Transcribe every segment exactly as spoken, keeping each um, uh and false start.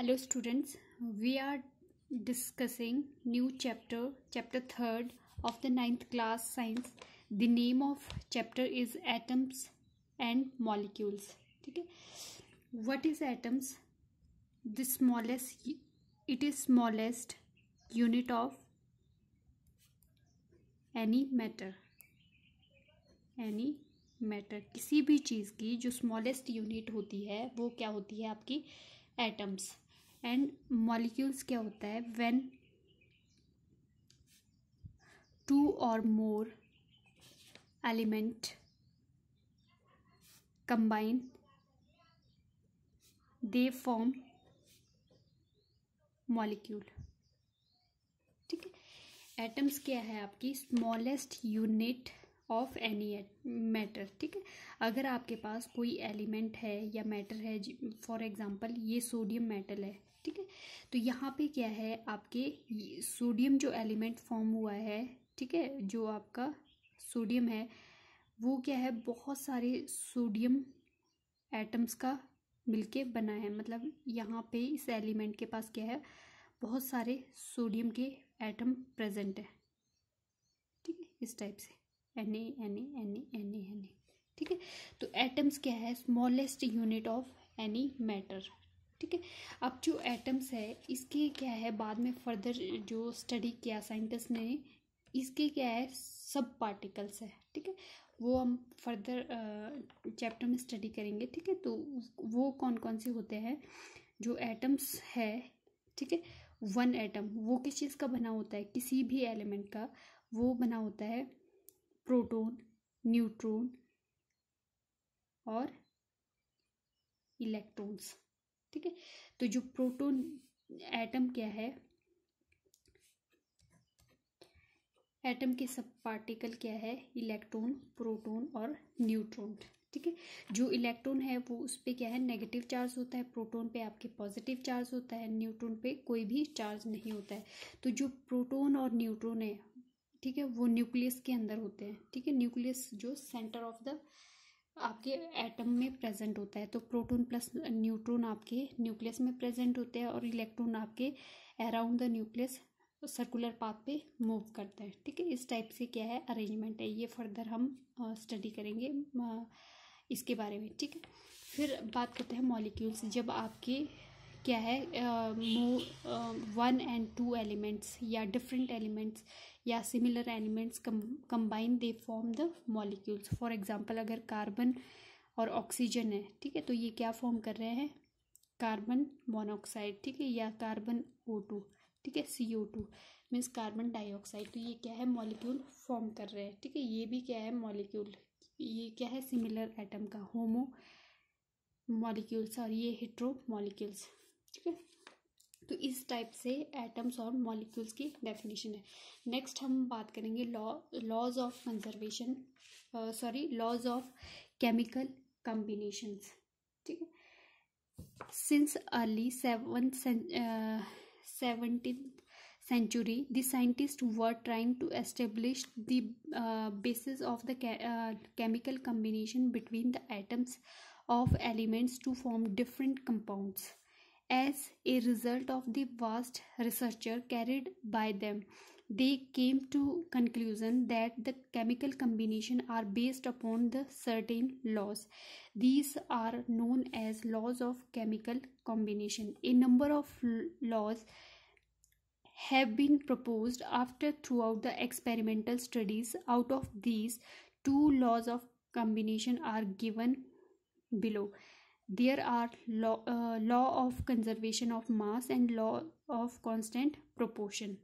Hello students, we are discussing new chapter, chapter third of the ninth class science. The name of chapter is atoms and molecules. ठीक है. What is atoms? The smallest, it is smallest unit of any matter. Any matter, किसी भी चीज़ की जो smallest unit होती है वो क्या होती है आपकी एटम्स. एंड मॉलिक्यूल्स क्या होता है व्हेन टू और more element combine they form molecule. ठीक है. एटम्स क्या है आपकी smallest unit of any matter. ठीक है. अगर आपके पास कोई एलिमेंट है या मैटर है, फॉर एग्जांपल ये सोडियम मेटल है. ठीक है. तो यहाँ पे क्या है आपके सोडियम जो एलिमेंट फॉर्म हुआ है, ठीक है, जो आपका सोडियम है वो क्या है बहुत सारे सोडियम एटम्स का मिलके बना है. मतलब यहाँ पे इस एलिमेंट के पास क्या है बहुत सारे सोडियम के एटम प्रेजेंट है. ठीक है. इस टाइप से N A N A N A N A N A. ठीक है. तो एटम्स क्या है smallest unit of any matter. ठीक है. अब जो एटम्स है इसके क्या है बाद में फर्दर जो स्टडी किया साइंटिस्ट ने, इसके क्या है सब पार्टिकल्स है. ठीक है. वो हम फर्दर चैप्टर में स्टडी करेंगे. ठीक है. तो वो कौन कौन से होते हैं जो एटम्स है. ठीक है. वन एटम वो किस चीज़ का बना होता है, किसी भी एलिमेंट का. वो बना होता है प्रोटॉन, न्यूट्रॉन और इलेक्ट्रॉन्स. ठीक है. तो जो प्रोटॉन एटम क्या है, एटम के सब पार्टिकल क्या है इलेक्ट्रॉन, प्रोटॉन और न्यूट्रॉन. ठीक है. जो इलेक्ट्रॉन है वो उस पर क्या है नेगेटिव चार्ज होता है, प्रोटॉन पे आपके पॉजिटिव चार्ज होता है, न्यूट्रॉन पे कोई भी चार्ज नहीं होता है. तो जो प्रोटॉन और न्यूट्रॉन है, ठीक है, वो न्यूक्लियस के अंदर होते हैं. ठीक है. न्यूक्लियस जो सेंटर ऑफ द आपके एटम में प्रेजेंट होता है. तो प्रोटॉन प्लस न्यूट्रॉन आपके न्यूक्लियस में प्रेजेंट होते हैं और इलेक्ट्रॉन आपके around the nucleus circular path पे मूव करते हैं. ठीक है. इस टाइप से क्या है अरेंजमेंट है. ये फर्दर हम स्टडी करेंगे आ, इसके बारे में. ठीक है. फिर बात करते हैं मॉलिक्यूल्स. जब आपके क्या है वन एंड टू एलिमेंट्स या डिफरेंट एलिमेंट्स या similar elements combine they form the molecules. For example अगर कार्बन और ऑक्सीजन है, ठीक है, तो ये क्या फॉर्म कर रहे हैं कार्बन मोनोऑक्साइड. ठीक है. या कार्बन ओ टू. ठीक है. C O two means carbon dioxide. तो ये क्या है मॉलिक्यूल फॉर्म कर रहे हैं. ठीक है. ये भी क्या है मॉलिक्यूल. ये क्या है सिमिलर एटम का होमो मॉलिक्यूल्स और ये हेट्रो मॉलिक्यूल्स. ठीक है. तो इस टाइप से एटम्स और मॉलिक्यूल्स की डेफिनेशन है. नेक्स्ट हम बात करेंगे law laws of conservation sorry laws of chemical combinations. ठीक है. Since early seven seventeenth century, the scientists were trying to establish the uh, basis of the ca- uh, chemical combination between the atoms of elements to form different compounds. As a result of the vast research carried by them, they came to conclusion that the chemical combination are based upon the certain laws. These are known as laws of chemical combination. A number of laws have been proposed after throughout the experimental studies. Out of these, two laws of combination are given below. There are law, uh, law of conservation of mass and law of constant proportion.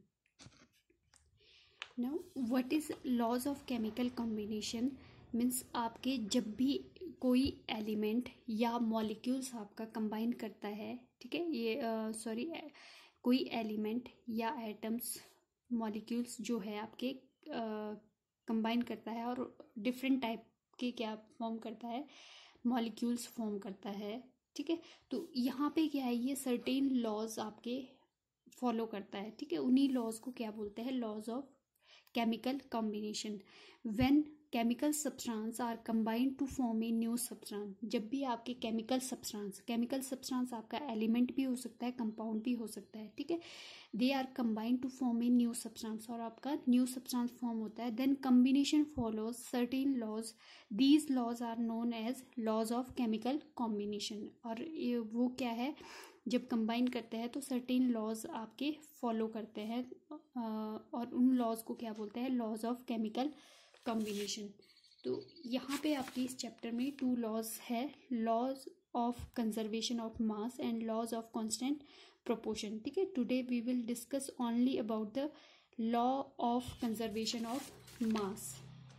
Now, what is laws of chemical combination? Means आपके जब भी कोई element या molecules आपका combine करता है, ठीक है, ये सॉरी uh, कोई एलिमेंट या एटम्स मॉलिक्यूल्स जो है आपके कंबाइन uh, करता है और डिफरेंट टाइप के क्या फॉर्म करता है मॉलिक्यूल्स फॉर्म करता है. ठीक है. तो यहाँ पे क्या है ये सर्टेन लॉज आपके फॉलो करता है. ठीक है. उन्हीं लॉज को क्या बोलते हैं laws of chemical combination. When chemical substance are combined to form a new substance, जब भी आपके केमिकल सब्सटेंस, केमिकल सब्सटेंस आपका एलिमेंट भी हो सकता है, कंपाउंड भी हो सकता है, ठीक है, they are combined to form a new substance, और आपका न्यू सब्सटेंस फॉर्म होता है, then combination follows certain laws, these laws are known as laws of chemical combination. और ये वो क्या है, जब कंबाइन करते हैं तो सर्टेन लॉज आपके फॉलो करते हैं, और उन लॉज को क्या बोलते हैं, लॉज ऑफ केमिकल कॉम्बिनेशन। तो यहाँ पे आपके इस चैप्टर में टू लॉज है, laws of conservation of mass and laws of constant proportion, ठीक है। Today we will discuss only about the law of conservation of mass.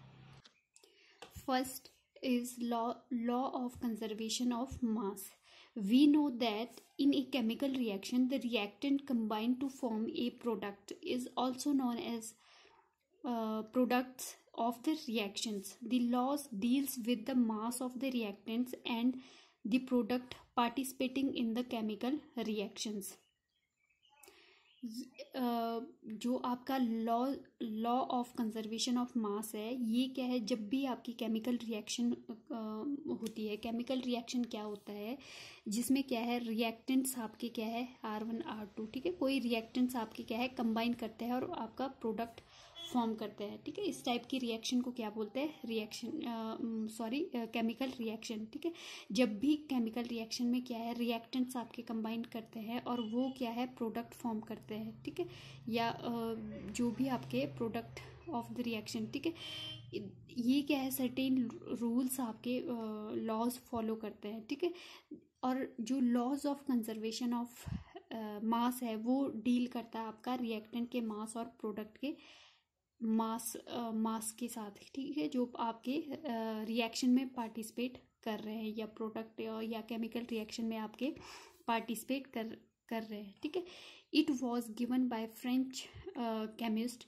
First is law law of conservation of mass. We know that in a chemical reaction the reactant combine to form a product is also known as uh, products of the reactions. The laws deals with the mass of the reactants and the product participating in the chemical reactions. जो आपका law law of conservation of mass है, ये क्या है, जब भी आपकी chemical reaction होती है, केमिकल रिएक्शन क्या होता है, जिसमें क्या है, रिएक्टेंट्स आपके क्या है, आर वन आर टू, ठीक है, कोई रिएक्टेंट्स आपके क्या है, कंबाइन करते हैं और आपका प्रोडक्ट फॉर्म करते हैं, ठीक है। इस टाइप की रिएक्शन को क्या बोलते हैं, रिएक्शन, सॉरी केमिकल रिएक्शन, ठीक है। जब भी केमिकल रिएक्शन में क्या है, रिएक्टेंट्स आपके कंबाइन करते हैं और वो क्या है, प्रोडक्ट फॉर्म करते हैं, ठीक है, या uh, जो भी आपके प्रोडक्ट ऑफ द रिएक्शन, ठीक है, ये क्या है, सर्टेन रूल्स आपके लॉज uh, फॉलो करते हैं, ठीक है। और जो laws of conservation of mass है वो डील करता है आपका रिएक्टेंट के मास और प्रोडक्ट के मास मास के साथ, ठीक है, जो आपके रिएक्शन में पार्टिसिपेट कर रहे हैं, या प्रोडक्ट या केमिकल रिएक्शन में आपके पार्टिसिपेट कर कर रहे हैं, ठीक है। It was given by French chemist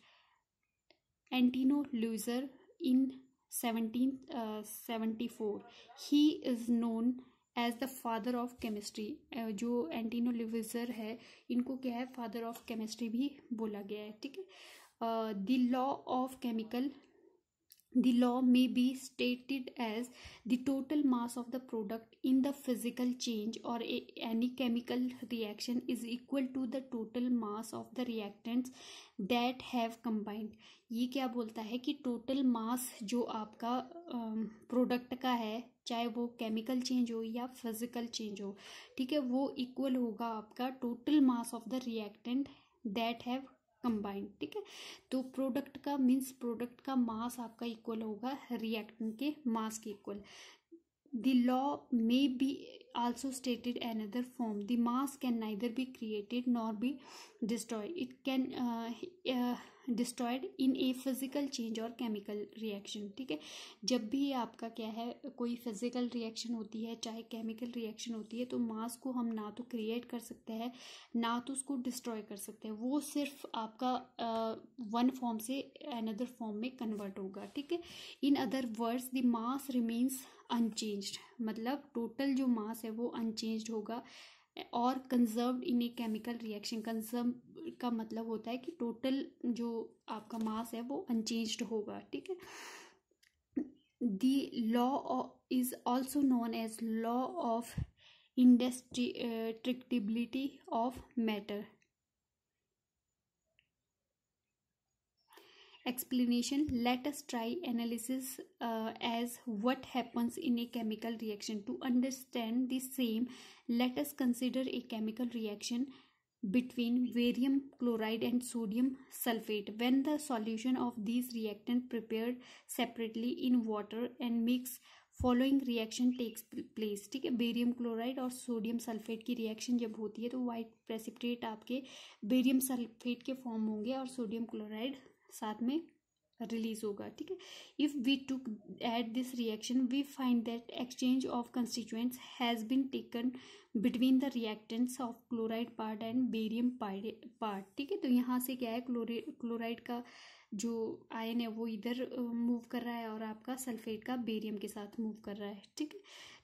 Antoine Lavoisier in seventeen seventy four. He is known as the father of chemistry. जो एंटिनो लुइजर है, इनको क्या है, फादर ऑफ केमिस्ट्री भी बोला गया है, ठीक है। Uh, the law of chemical the law may be stated as the total mass of the product in the physical change or a, any chemical reaction is equal to the total mass of the reactants that have combined. ये क्या बोलता है कि total mass जो आपका product uh, का है, चाहे वो केमिकल चेंज हो या फिजिकल चेंज हो, ठीक है, वो इक्वल होगा आपका total mass of the reactant that have combined, ठीक है। तो प्रोडक्ट का मीन्स प्रोडक्ट का मास आपका इक्वल होगा रिएक्टेंट के मास के equal. The law may be also stated another form, the mass can neither be created nor be destroy, it can destroyed in a physical change और chemical reaction, ठीक है। जब भी आपका क्या है, कोई फिजिकल रिएक्शन होती है चाहे केमिकल रिएक्शन होती है, तो मास को हम ना तो क्रिएट कर सकते हैं ना तो उसको डिस्ट्रॉय कर सकते हैं, वो सिर्फ आपका वन uh, फॉर्म से अनदर फॉर्म में कन्वर्ट होगा, ठीक है। In other words the mass remains unchanged, मतलब टोटल जो मास है वो अनचेंज्ड होगा, और conserved in a chemical reaction. Conserve का मतलब होता है कि टोटल जो आपका मास है वो अनचेंज्ड होगा, ठीक है। The law is also known as law of indestructibility of matter. Explanation. Let us try analysis uh, as what happens in a chemical reaction. To understand the same, let us consider a chemical reaction between barium chloride and sodium sulfate. When the solution of these reactants prepared separately in water and mixed, following reaction takes place, ठीक है। Barium chloride और sodium sulphate की reaction जब होती है तो white precipitate आपके barium sulphate के फॉर्म होंगे और सोडियम क्लोराइड साथ में रिलीज होगा, ठीक है। If we took at this reaction we find that exchange of constituents has been taken between the reactants of chloride part and barium part, ठीक है। तो यहाँ से क्या है, क्लोराइड का जो आयन है वो इधर मूव कर रहा है और आपका सल्फेट का बेरियम के साथ मूव कर रहा है, ठीक है।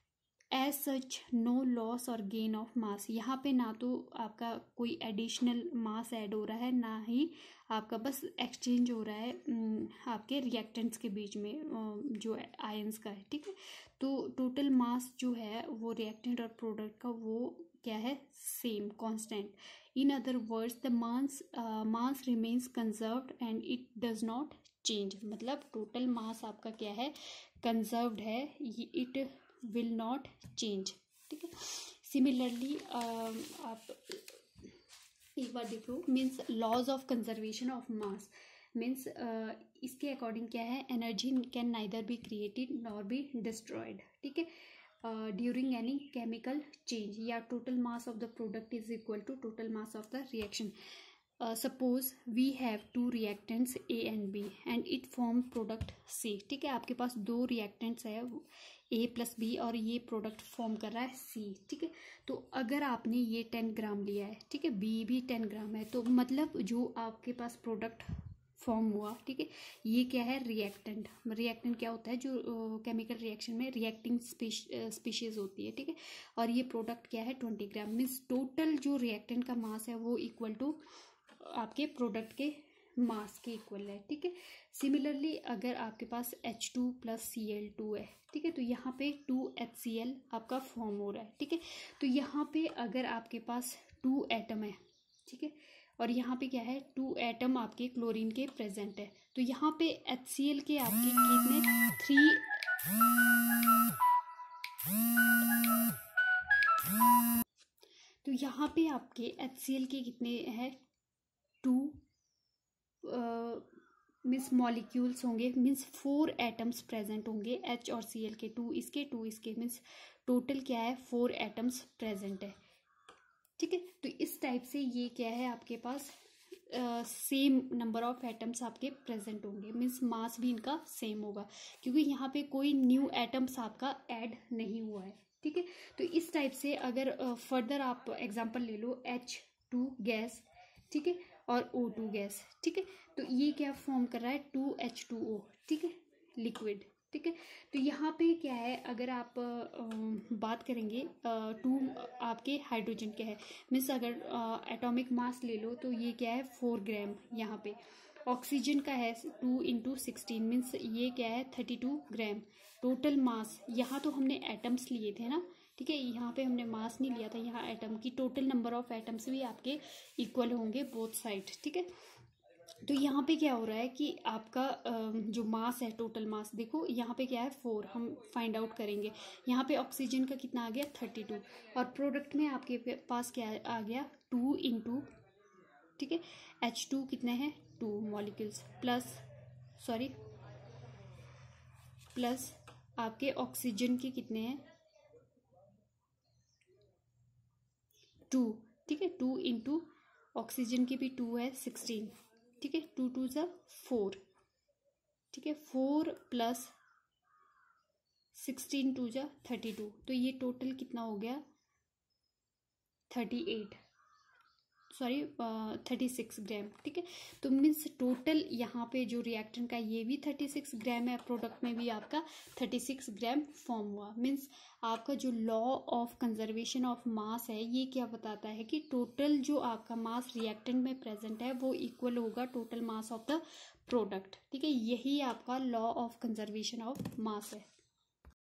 एज सच नो लॉस और गेन ऑफ मास, यहाँ पे ना तो आपका कोई एडिशनल मास ऐड हो रहा है, ना ही आपका बस एक्सचेंज हो रहा है आपके रिएक्टेंट्स के बीच में जो आयंस का है, ठीक है। तो टोटल मास जो है वो रिएक्टेंट और प्रोडक्ट का वो क्या है, same constant. In other words the mass mass remains conserved and it does not change, मतलब टोटल मास आपका क्या है, कंजर्व्ड है, इट विल नॉट चेंज, ठीक है। सिमिलरली आप एक बार देख लो, means laws of conservation of mass means इसके अकॉर्डिंग क्या है, energy can neither be created nor be destroyed, ठीक है, ड्यूरिंग एनी केमिकल चेंज, या total mass of the product is equal to total mass of the reaction. Suppose we have two reactants A and B and it form product C, ठीक है। आपके पास दो reactants है ए plus B और ये product form कर रहा है सी, ठीक है। तो अगर आपने ये टेन ग्राम लिया है, ठीक है, बी भी टेन ग्राम है, तो मतलब जो आपके पास प्रोडक्ट फॉर्म हुआ, ठीक है, ये क्या है, रिएक्टेंट। रिएक्टेंट क्या होता है, जो केमिकल रिएक्शन में रिएक्टिंग स्पीशीज होती है, ठीक है। और ये प्रोडक्ट क्या है, ट्वेंटी ग्राम, मीन्स टोटल जो रिएक्टेंट का मास है वो इक्वल टू आपके प्रोडक्ट के मास के इक्वल है, ठीक है। सिमिलरली अगर आपके पास H two plus C L two है, ठीक है, तो यहाँ पे टू एच सी एल आपका फॉर्म हो रहा है, ठीक है। तो यहाँ पे अगर आपके पास टू एटम है, ठीक है, और यहाँ पे क्या है, टू एटम आपके क्लोरीन के प्रेजेंट है, तो यहाँ पे एच सी एल के आपके कितने, थ्री तो यहाँ पे आपके एच सी एल के कितने हैं, टू मीन्स मॉलिक्यूल्स होंगे, मीन्स फोर एटम्स प्रेजेंट होंगे, एच और सी एल के, टू इसके टू इसके, मीन्स टोटल क्या है, फोर एटम्स प्रेजेंट है, ठीक है। तो इस टाइप से ये क्या है, आपके पास सेम नंबर ऑफ एटम्स आपके प्रेजेंट होंगे, मीन्स मास भी इनका सेम होगा, क्योंकि यहाँ पे कोई न्यू एटम्स आपका ऐड नहीं हुआ है, ठीक है। तो इस टाइप से अगर फर्दर uh, आप एग्जांपल ले लो, एच टू गैस, ठीक है, और ओ टू गैस, ठीक है, तो ये क्या फॉर्म कर रहा है, टू एच टू ओ, ठीक है, लिक्विड, ठीक है। तो यहाँ पे क्या है, अगर आप आ, बात करेंगे, टू आपके हाइड्रोजन के है, मीन्स अगर एटॉमिक मास ले लो तो ये क्या है, फोर ग्राम। यहाँ पे ऑक्सीजन का है टू इंटू सिक्सटीन, मीन्स ये क्या है, thirty two gram. Total mass, यहाँ तो हमने एटम्स लिए थे ना, ठीक है, यहाँ पे हमने मास नहीं लिया था, यहाँ एटम की टोटल नंबर ऑफ एटम्स भी आपके इक्वल होंगे बोथ साइड, ठीक है। तो यहाँ पे क्या हो रहा है कि आपका जो मास है, टोटल मास देखो, यहाँ पे क्या है, फोर, हम फाइंड आउट करेंगे। यहाँ पे ऑक्सीजन का कितना आ गया, थर्टी टू, और प्रोडक्ट में आपके पास क्या आ गया, टू इंटू, ठीक है, एच टू कितने हैं, two molecules, plus sorry plus आपके ऑक्सीजन के कितने हैं, टू, ठीक है, टू इंटू ऑक्सीजन की भी टू है, सिक्सटीन, ठीक है, टू टू ज़ा फोर, ठीक है, फोर प्लस सिक्सटीन टू ज़ा थर्टी टू, तो ये टोटल कितना हो गया, thirty eight, sorry thirty six gram, ठीक है। तो मीन्स टोटल यहाँ पे जो रिएक्टेंट का ये भी थर्टी सिक्स ग्राम है, प्रोडक्ट में भी आपका थर्टी सिक्स ग्राम फॉर्म हुआ। मीन्स आपका जो law of conservation of mass है, ये क्या बताता है कि टोटल जो आपका मास रिएक्टेंट में प्रेजेंट है वो इक्वल होगा total mass of the product, ठीक है। यही आपका law of conservation of mass है।